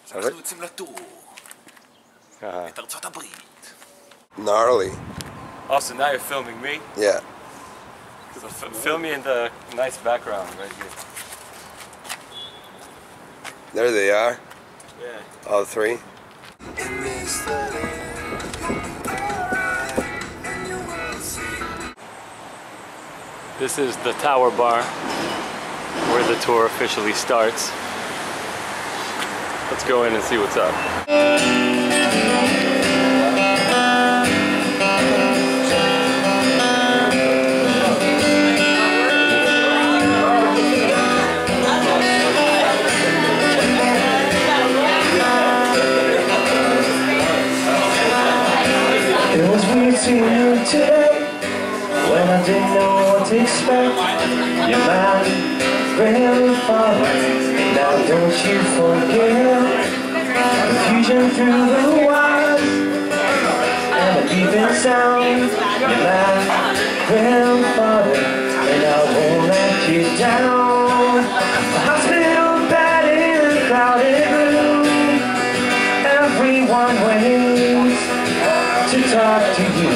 Gnarly. Oh, so now you're filming me? Yeah. Film me in the nice background right here. There they are. Yeah. All three. This is the Tower Bar, where the tour officially starts. Let's go in and see what's up. It was weird seeing you today, when I didn't know what to expect. You're my grandfather, now don't you forget. Confusion through the wires, and a beeping sound. You're my grandfather, and I won't let you down. The hospital bed in a crowded room, everyone waits to talk to you.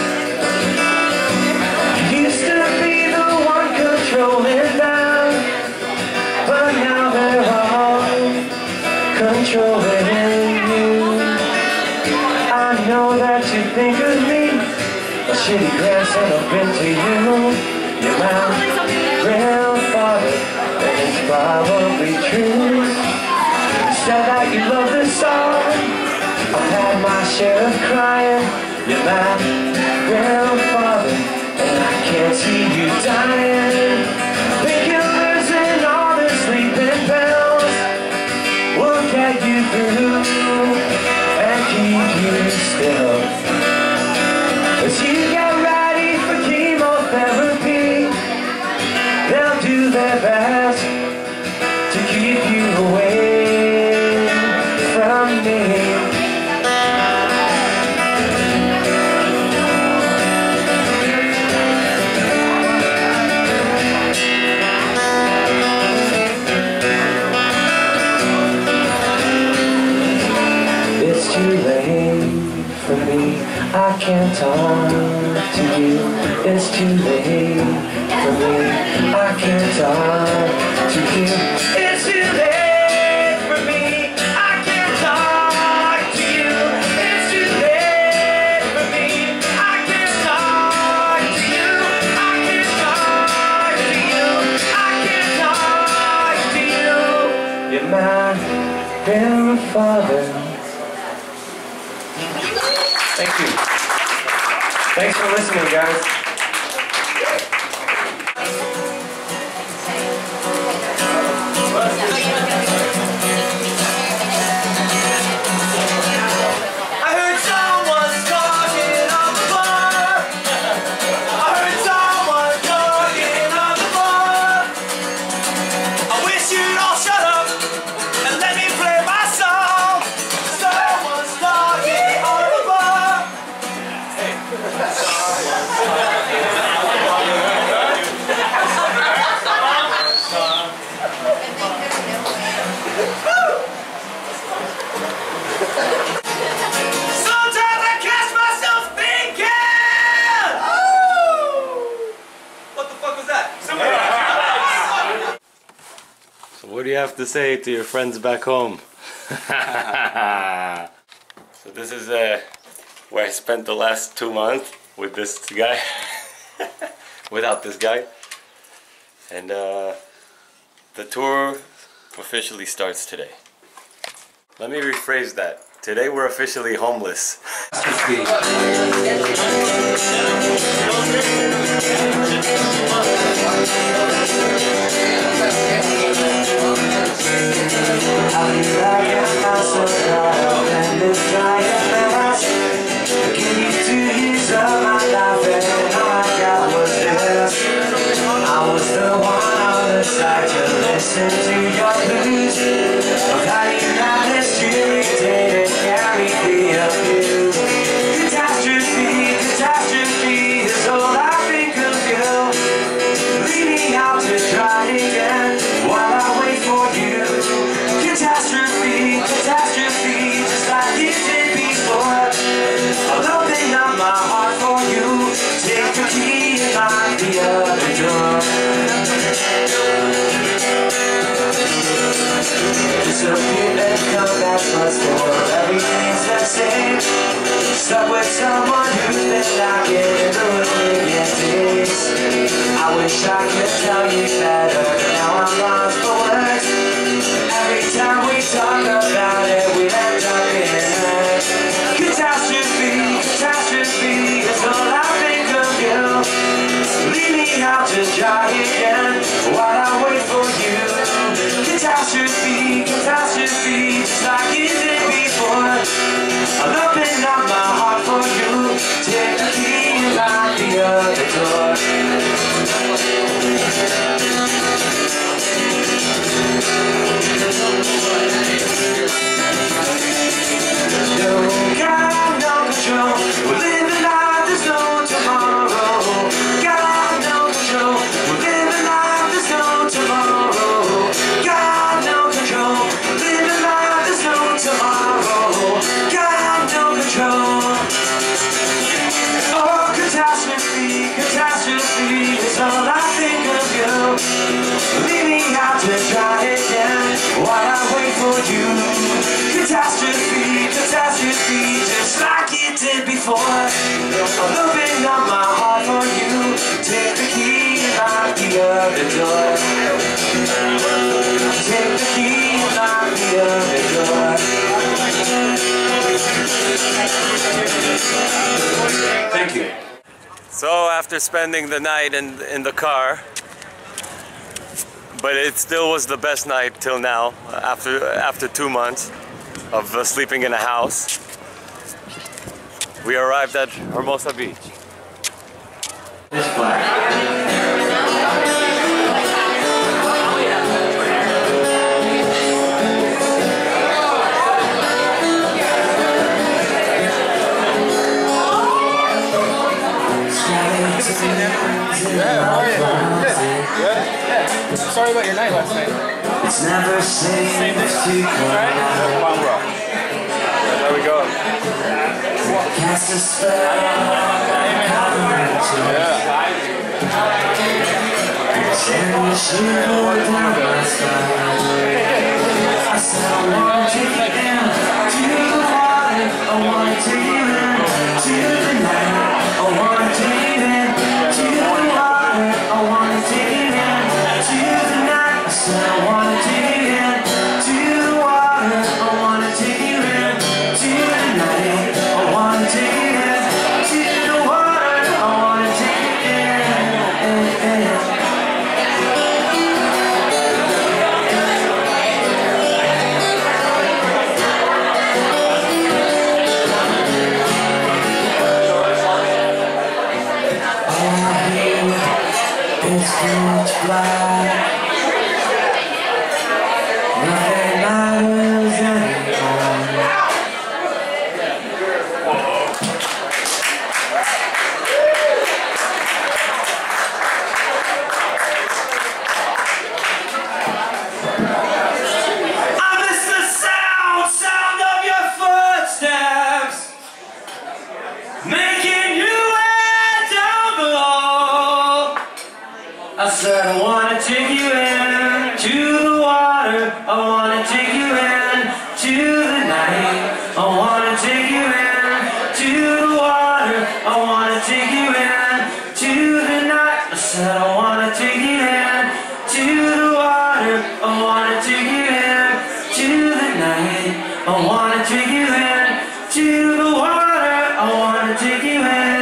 You used to be the one controlling them, but now they're all controlling you. I know that you think of me, a shitty grandson I've been to you. You're my grandfather, and it's probably true. You said that you love this song, I've had my share of crying. You're my grandfather, and I can't see you dying. Painkillers and all the sleeping pills will get you through and keep you still. As you get ready for chemotherapy, they'll do their best to keep you away from me. I can't talk to you. It's too late for me. I can't talk to you. It's too late for me. I can't talk to you. It's too late for me. I can't talk to you. I can't talk to you. I can't talk to you. You're my grandfather. Thank you. Thanks for listening, guys. I heard someone talking on the bar. I heard someone talking on the bar. I wish you'd all shut up and let me play my song. Someone's talking on the bar. Sometimes I catch myself thinking, what the fuck was that? So what do you have to say to your friends back home? So this is where I spent the last 2 months with this guy. Without this guy. And the tour officially starts today. Let me rephrase that. Today we're officially homeless. Listen to your blues of how you managed to retain and carry the abuse. Catastrophe is all I think of you. Leaving out to try again while I wait for you. Catastrophe. Thank you. So after spending the night in the car, but it still was the best night till now, after 2 months of sleeping in a house, we arrived at Hermosa Beach. It's black. Sorry about your night last night. It's never safe to cry. There we go. Cast a spell. Send a shiver down my spine. I said I want to get in to the water. I want to get in to the night. I want to get in to the water. I want to get in to the night. I said I want to get in to the water. I want to get in to the night. I want to get in to the water. I want to get in. It's much black. Nothing matters anymore. I miss the sound of your footsteps, making you way down below. I said I wanna take you in to the water. I wanna take you in to the night. I wanna take you in to the water. I wanna take you in to the night. I said I wanna take you in to the water. I wanna take you in to the night. I wanna take you in to the water. I wanna take you in.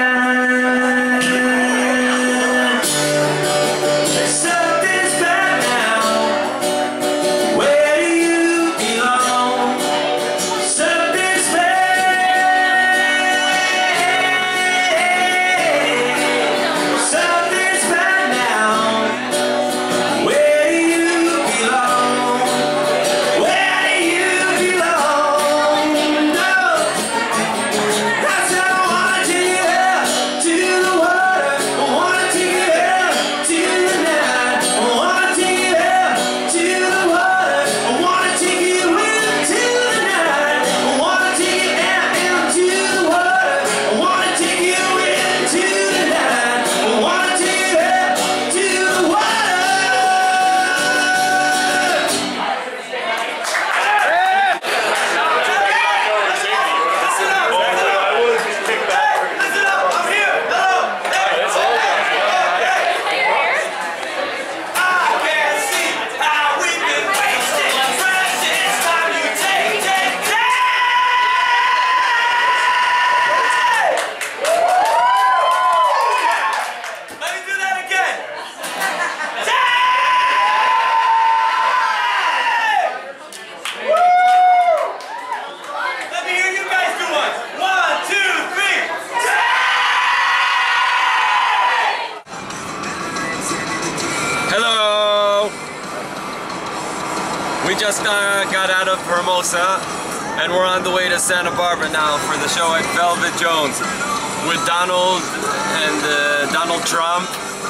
We just got out of Hermosa and we're on the way to Santa Barbara now for the show at Velvet Jones with Donald and Donald Trump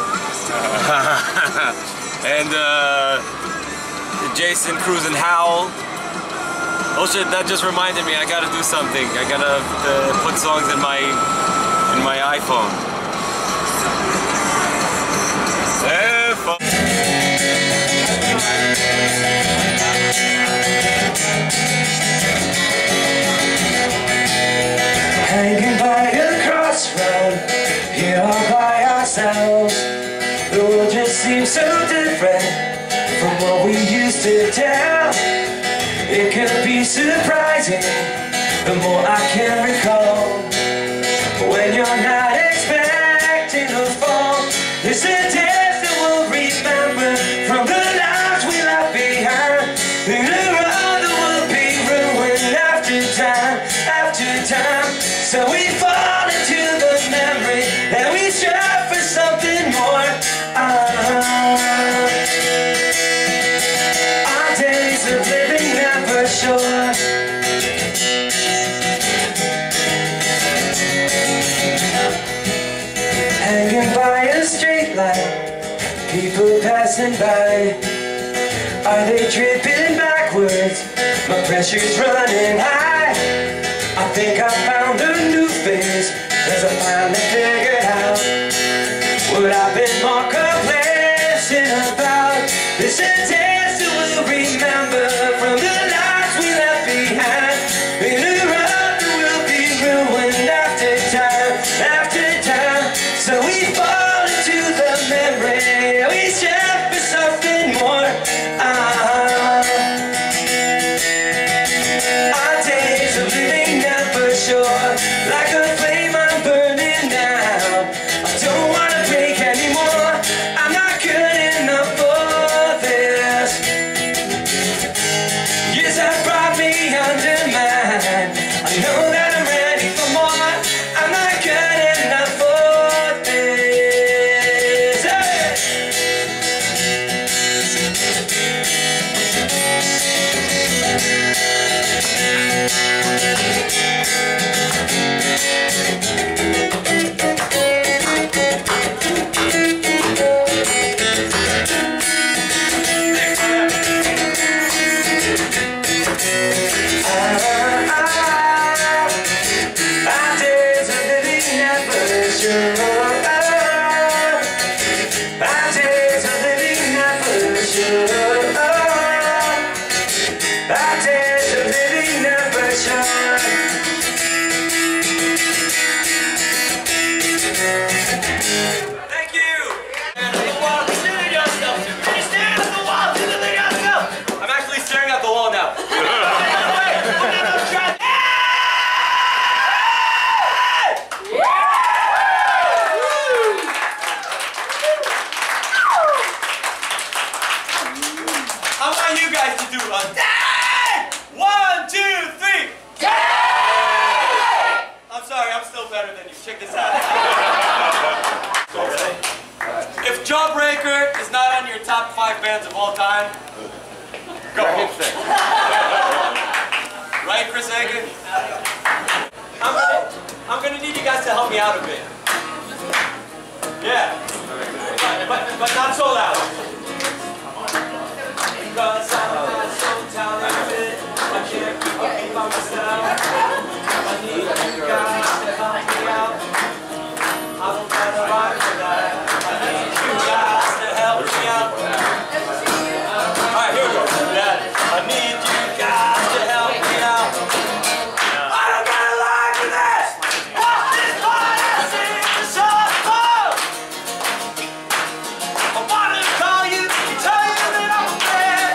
and Jason, Cruz Howl. Oh shit, that just reminded me, I gotta do something. I gotta put songs in my iPhone. Hanging by a crossroad, here all by ourselves. The world just seems so different from what we used to tell. It could be surprising the more I can recall. When you're not expecting a fall, it's a dance that we'll remember from the lives we left behind. In a road that will be ruined after time. So we fall into the memory and we strive for something more. Our days of living never short. Hanging by a street light, people passing by. Are they tripping backwards? My pressure's running high. I think I found a new phase, 'cause I finally figured out what I've been more complacent about. It's a dance that we'll remember from the lives we left behind. In a road that will be ruined after time. So we fall into the memory, we strive for something more. Our days of living never short. Like a flame I'm burning now. I don't want to break anymore. I'm not good enough for this. Years have brought me under mine. I know that I'm ready for more. I'm not good enough for top 5 bands of all time. Go home. Right, Chris Hagen? I'm gonna need you guys to help me out a bit. Yeah. But not so loud. Because I'm not so talented, I can't keep up by myself. I need you guys to help me out. I don't have the right for that. I need you guys to help me out. Alright, here we go. Yeah. I need you guys to help me out. I don't got a line for this! What is what I sing the song for? I wanna call you and tell you that I'm a fan.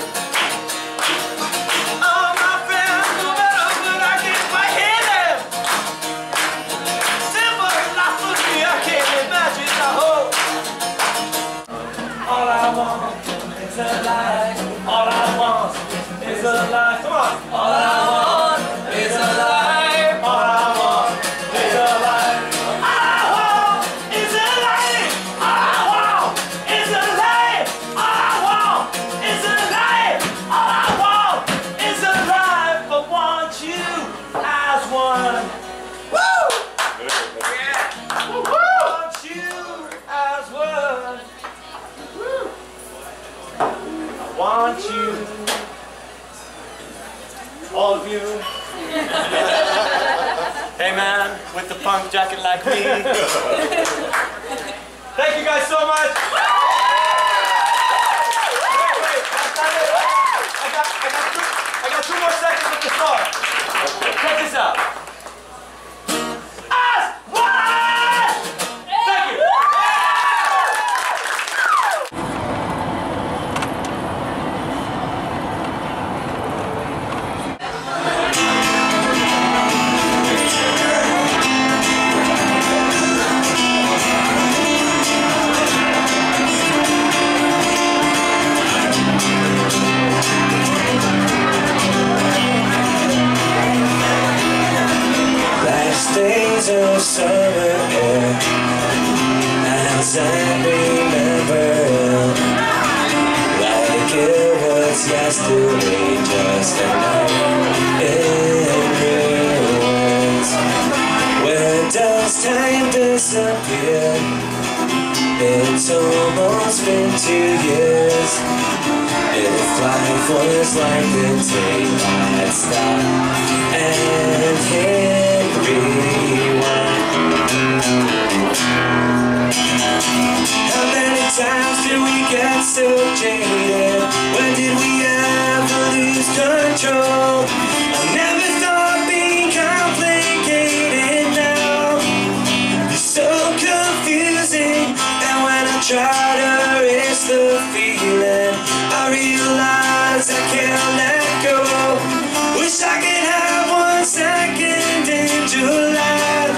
All my friends know better, but I get my head in. Simple life for me, I can't imagine the hope. All I want is a life. All I want is a life. Come on. All I want is a life. All I want is a life. All I want is a life. All I want is a life. All I want is a life. All I want is a life. I want you as one. Woo! Yeah. Woo! I want you as one. Woo! I want you. All of you. Hey man, with the punk jacket like me. Thank you guys so much. Wait, that's not it. I got 2 more seconds with the song. Check this out. Us one! Thank you. It's almost been 2 years. If life was like the tape, I'd stop and hit rewind. How many times did we get so jaded? When did we ever lose control? I never thought being complicated now. You're so confusing, and when I try to erase the feeling, I realize I can't let go. Wish I could have 1 second in July.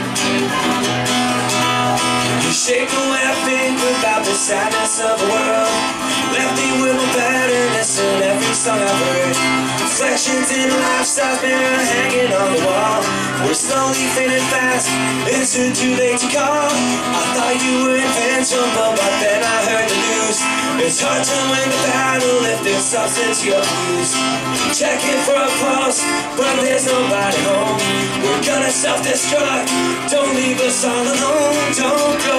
You shake away I think about the sadness of the world. Left me with my bitterness in every song I've heard. Reflections in a lifestyle mirror hanging on the wall. We're slowly fading fast, is it too late to call? I thought you were invincible, but then I heard the news. It's hard to win the battle if there's substance you abuse. Checking for a pulse, but there's nobody home. We're gonna self-destruct, don't leave us all alone, don't go.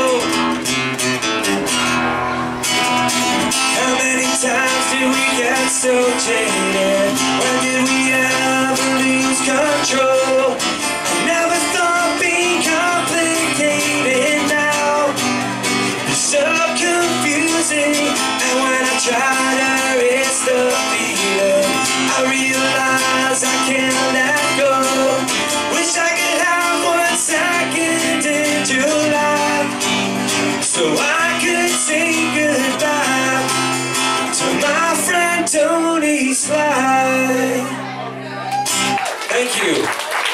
How many times did we get so jaded? When did we ever lose control? I never thought being complicated now. You're so confusing, and when I try to erase the feeling, I realize I can't let go. Wish I could have 1 second in July, so I could say goodbye to my friend Tony Sly. Thank you.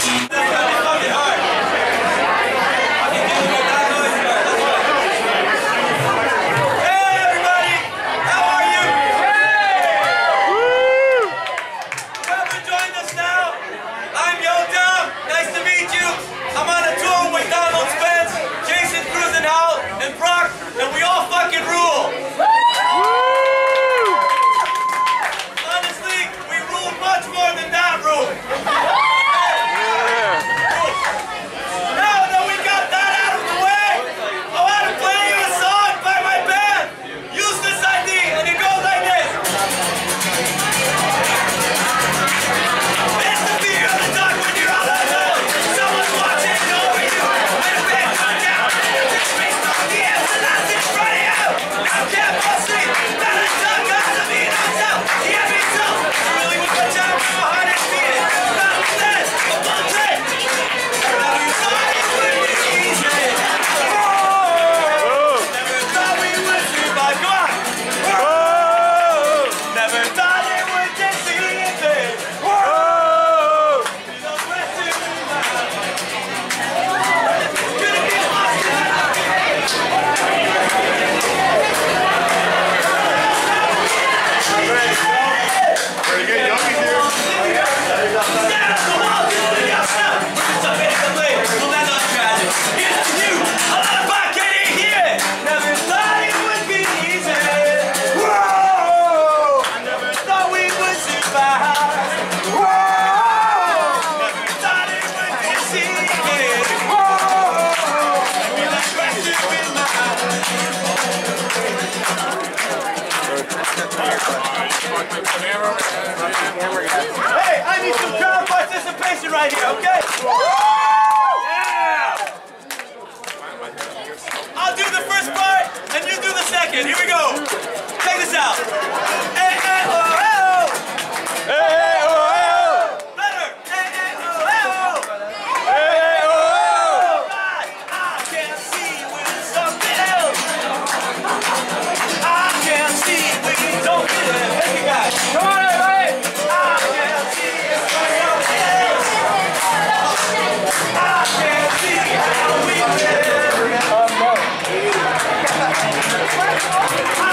Cruz Howl and Brocke, and we all fucking rule. Honestly, we rule much more than that rule. Now that we got that out of the way, I want to play you a song by my band, Useless ID, and it goes like this. It's the fear of the dark when you're all alone. Someone's watching over you, and a band comes down. I can't fall asleep, that I don't gotta be myself. Yeah, me too. Really with my time, my heart is beating. Not a set, a bullshit. Now you thought it would be easy. Never thought we would survive. Go on. Never thought it would get easy. Don't rest in my mind. Gonna be lost in my Pretty good, Yogi here. Stand up, come on, do it yourself. It's a bit of late, well that's not tragic. It's you, a lot of back in here. Never thought it would be easy. Whoa! I never thought we would survive. Whoa! Never thought it would be easy. Whoa! I feel like pressure in my Hey, I need some crowd participation right here, okay? Yeah! I'll do the first part, and you do the second. Here we go. Check this out. Hey, hey, oh, hey, oh. Hey, hey, oh, hey, oh. Better. Hey, hey, oh, hey, oh. Hey, hey, oh, hey, oh. Right. I can't see with something else. I can't see with something else. Hey, you guys. Come on, everybody. I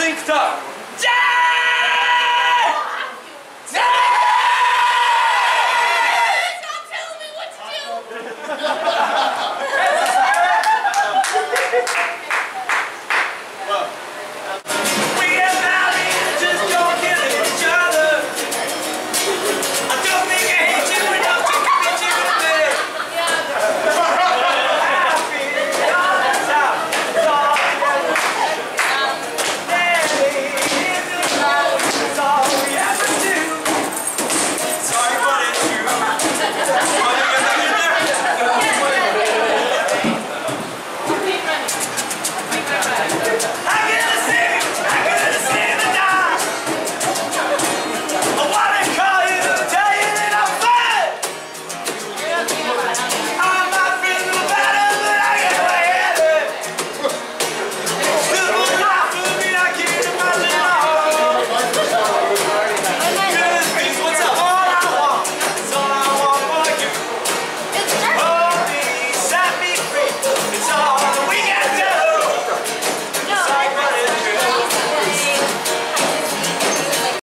synced up.